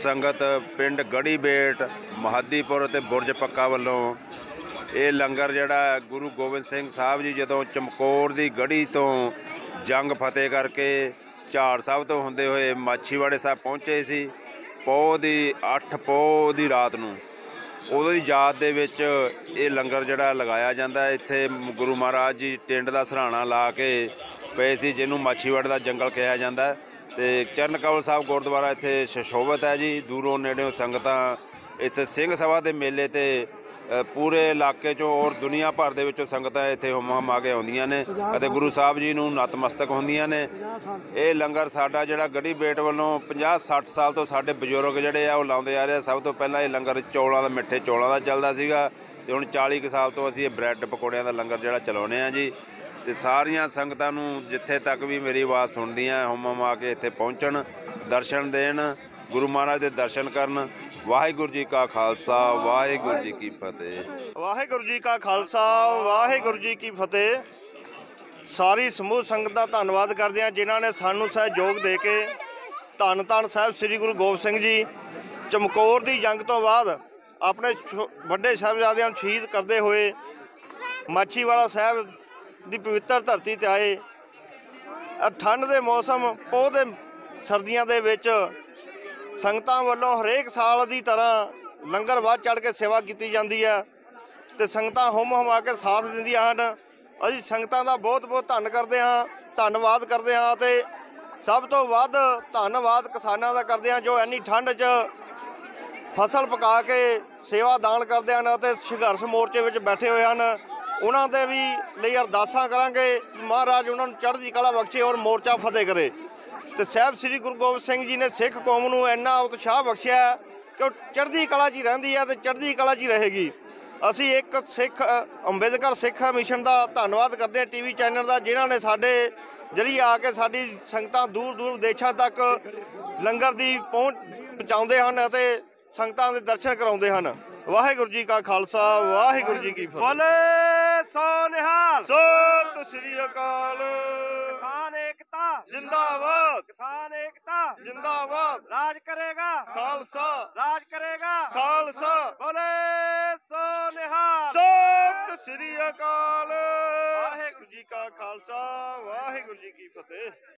संगत पिंड गढ़ी बेट महादीपुर ते बुरज पक्का वालों ये लंगर जिहड़ा गुरु गोबिंद सिंह साहब जी जदों चमकौर दी गढ़ी तो जंग फतेह करके झाड़ साहब तो हुंदे होए माछीवाड़े साहब पहुँचे सी पौह दी 8 पौह दी रात नूं उदों दी याद दे विच ये लंगर जिहड़ा लगाया जांदा इत्थे गुरु महाराज जी टिंड दा सराहना ला के पे सी जिन्हों माछीवाड़े दा जंगल कहा जांदा ते चरण कमल साहब गुरुद्वारा इत्थे सुशोभित है जी। दूरों नेड़ों संगतां इस सिंह सभा के मेले ते पूरे इलाके चों और दुनिया भर दे विचों संगतां इत्थे हुम हुमा के आउंदियां ने अते गुरु साहब जी नूं नतमस्तक हुंदियां ने। ये लंगर साडा जिहड़ा गढ़ी बेट वालों 50-60 साल तो साडे बजुर्ग जिहड़े आ ओह लाउंदे आ रहे। सब तो पहलां ये लंगर चौलां दा मिठे चौलां दा चलदा सीगा ते हुण 40 कुछ साल तो असीं ब्रैड पकौड़ियां दा लंगर जिहड़ा चलाउने आ जी। ਤੇ ਸਾਰੀਆਂ ਸੰਗਤਾਂ ਨੂੰ ਜਿੱਥੇ ਤੱਕ ਵੀ ਮੇਰੀ ਆਵਾਜ਼ ਸੁਣਦੀਆਂ ਹੁਮ ਆ ਕੇ ਇੱਥੇ ਪਹੁੰਚਣ ਦਰਸ਼ਨ ਦੇਣ ਗੁਰੂ ਮਹਾਰਾਜ ਦੇ ਦਰਸ਼ਨ ਕਰਨ। ਵਾਹਿਗੁਰੂ ਜੀ ਕਾ ਖਾਲਸਾ ਵਾਹਿਗੁਰੂ ਜੀ ਕੀ ਫਤਿਹ। ਵਾਹਿਗੁਰੂ ਜੀ ਕਾ ਖਾਲਸਾ ਵਾਹਿਗੁਰੂ ਜੀ ਕੀ ਫਤਿਹ। ਸਾਰੀ ਸਮੂਹ ਸੰਗਤ ਦਾ ਧੰਨਵਾਦ ਕਰਦੇ ਹਾਂ ਜਿਨ੍ਹਾਂ ਨੇ ਸਾਨੂੰ ਸਹਿਯੋਗ ਦੇ ਕੇ ਧੰਨ ਧੰਨ ਸਾਹਿਬ ਸ੍ਰੀ ਗੁਰੂ ਗੋਬਿੰਦ ਸਿੰਘ ਜੀ ਚਮਕੌਰ ਦੀ ਜੰਗ ਤੋਂ ਬਾਅਦ ਆਪਣੇ ਵੱਡੇ ਸਾਹਿਬਜ਼ਾਦਿਆਂ ਨੂੰ ਸ਼ਹੀਦ ਕਰਦੇ ਹੋਏ ਮਾਛੀਵਾੜਾ ਸਾਹਿਬ ਦੀ ਪਵਿੱਤਰ ਧਰਤੀ 'ਤੇ ਆਏ। ਠੰਡ ਦੇ ਮੌਸਮ ਪੋਹ ਦੇ ਸਰਦੀਆਂ ਦੇ ਵਿੱਚ ਸੰਗਤਾਂ ਵੱਲੋਂ ਹਰੇਕ ਸਾਲ ਦੀ ਤਰ੍ਹਾਂ ਲੰਗਰ ਵੱਧ ਚੜ੍ਹ ਕੇ ਸੇਵਾ ਕੀਤੀ ਜਾਂਦੀ ਹੈ ਅਤੇ ਸੰਗਤਾਂ ਹੁਮ ਹੁਮਾ ਕੇ ਸਾਥ ਦਿੰਦੀਆਂ ਹਨ। ਅਸੀਂ ਸੰਗਤਾਂ ਦਾ ਬਹੁਤ ਬਹੁਤ ਧੰਨਵਾਦ ਕਰਦੇ ਹਾਂ ਅਤੇ ਸਭ ਤੋਂ ਵੱਧ ਧੰਨਵਾਦ ਕਿਸਾਨਾਂ ਦਾ ਕਰਦੇ ਹਾਂ ਜੋ ਇੰਨੀ ਠੰਡ 'ਚ ਫਸਲ ਪਕਾ ਕੇ ਸੇਵਾ ਦਾਨ ਕਰਦੇ ਹਨ ਅਤੇ ਸੰਘਰਸ਼ ਮੋਰਚੇ ਵਿੱਚ ਬੈਠੇ ਹੋਏ ਹਨ। ਉਹਨਾਂ ਦੇ ਵੀ ਲਈ ਅਰਦਾਸਾਂ ਕਰਾਂਗੇ ਮਹਾਰਾਜ ਉਹਨਾਂ ਨੂੰ ਚੜ੍ਹਦੀ ਕਲਾ ਬਖਸ਼ੇ ਔਰ ਮੋਰਚਾ ਫਤਿਹ ਕਰੇ। ਅਤੇ ਸਾਹਿਬ ਸ੍ਰੀ ਗੁਰੂ ਗੋਬਿੰਦ ਸਿੰਘ ਜੀ ਨੇ ਸਿੱਖ ਕੌਮ ਨੂੰ ਇੰਨਾ ਉਤਸ਼ਾਹ ਬਖਸ਼ਿਆ ਕਿ ਉਹ ਚੜ੍ਹਦੀ ਕਲਾ 'ਚ ਹੀ ਰਹਿੰਦੀ ਹੈ ਅਤੇ ਚੜ੍ਹਦੀ ਕਲਾ 'ਚ ਹੀ ਰਹੇਗੀ। ਅਸੀਂ ਇੱਕ ਸਿੱਖ ਅੰਬੇਦਕਰ ਸਿੱਖ ਮਿਸ਼ਨ ਦਾ ਧੰਨਵਾਦ ਕਰਦੇ ਹਾਂ TV ਚੈਨਲ ਦਾ ਜਿਨ੍ਹਾਂ ਨੇ ਸਾਡੇ ਜ਼ਰੀਏ ਆ ਕੇ ਸਾਡੀ ਸੰਗਤਾਂ ਦੂਰ ਦੂਰ ਵਿਦੇਸ਼ਾਂ ਤੱਕ ਲੰਗਰ ਦੀ ਪਹੁੰਚ ਪਹੁੰਚਾਉਂਦੇ ਹਨ ਅਤੇ ਸੰਗਤਾਂ ਦੇ ਦਰਸ਼ਨ ਕਰਾਉਂਦੇ ਹਨ। ਵਾਹਿਗੁਰੂ ਜੀ ਕਾ ਖਾਲਸਾ ਵਾਹਿਗੁਰੂ ਜੀ ਕੀ ਫਤਿਹ। ਬੋਲੇ ਸੋ ਨਿਹਾਲ ਸਤਿ ਸ੍ਰੀ ਅਕਾਲ। ਕਿਸਾਨ ਏਕਤਾ ਜਿੰਦਾਬਾਦ ਕਿਸਾਨ ਏਕਤਾ ਜਿੰਦਾਬਾਦ। ਰਾਜ ਕਰੇਗਾ ਖਾਲਸਾ ਰਾਜ ਕਰੇਗਾ ਖਾਲਸਾ। ਬੋਲੇ ਸੋ ਨਿਹਾਲ ਸਤਿ ਸ੍ਰੀ ਅਕਾਲ। ਵਾਹਿਗੁਰੂ ਜੀ ਕਾ ਖਾਲਸਾ ਵਾਹਿਗੁਰੂ ਜੀ ਕੀ ਫਤਿਹ।